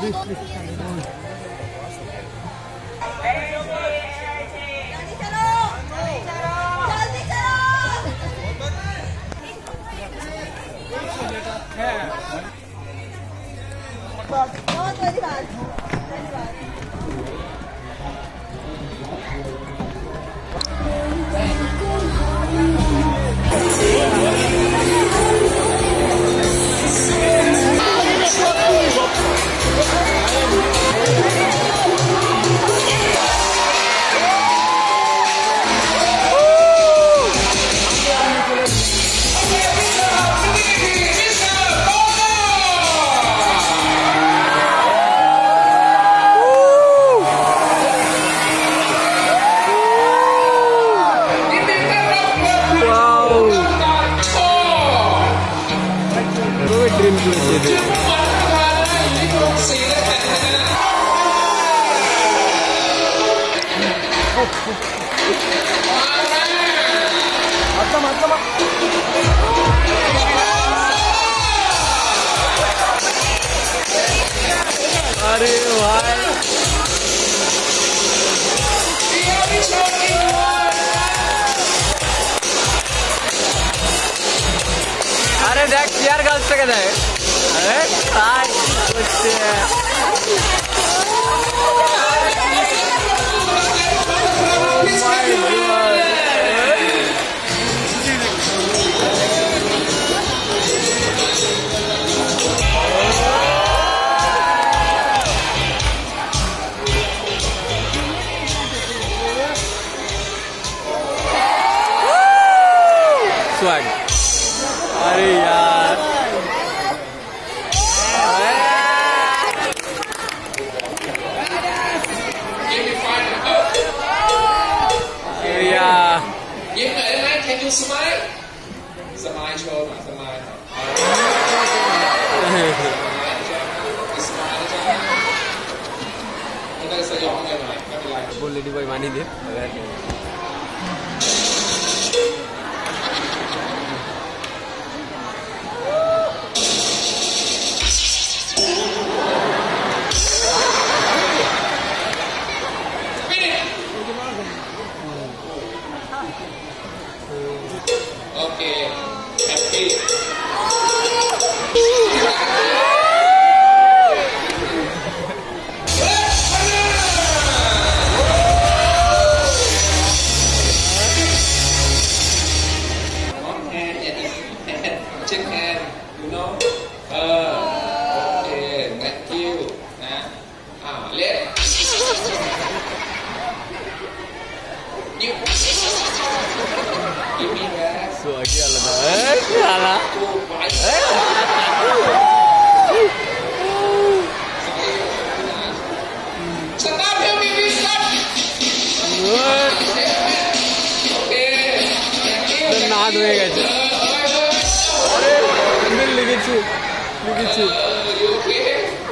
अरे भाई अरे देख यार गर्ल्स पे कहता है अरे काय कुछ swag अरे यार ยิ้มหน่อยได้ไหม Can you smile? Smile โชว์หน่อย Smile หน่อย Smile ใช่ไหมมันจะสยองหน่อยไม่เป็นไร बोल लेडी भाई मानी दे Okay, happy. Check hand, you know. Okay, thank you. Let. You. Give me that. swag यार साला Stop him, baby, stop. Okay, thank you. ना धोएगा अरे अंदर लेके चू You okay?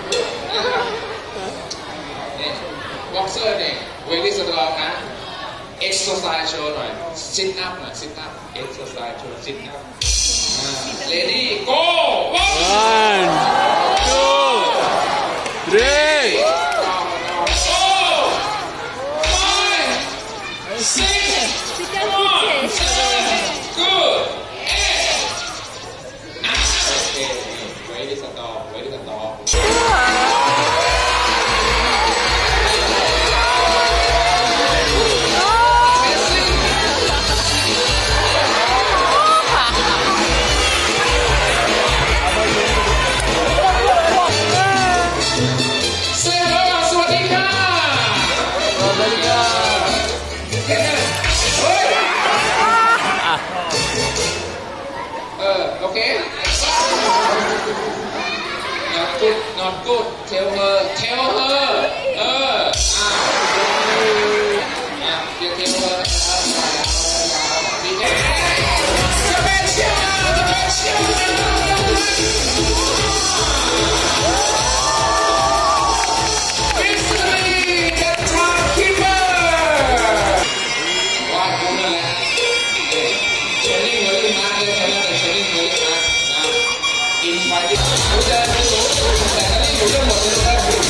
Boxer เนี่ย very strong นะ exercise show หน่อย sit up หน่อย sit up exercise show sit up ready go 1 2 3 Good. Okay. Very strong. Very strong. Okay. Not good. Tell her. You tell her. Invite อยู่ทั้งหมดเลยนะครับ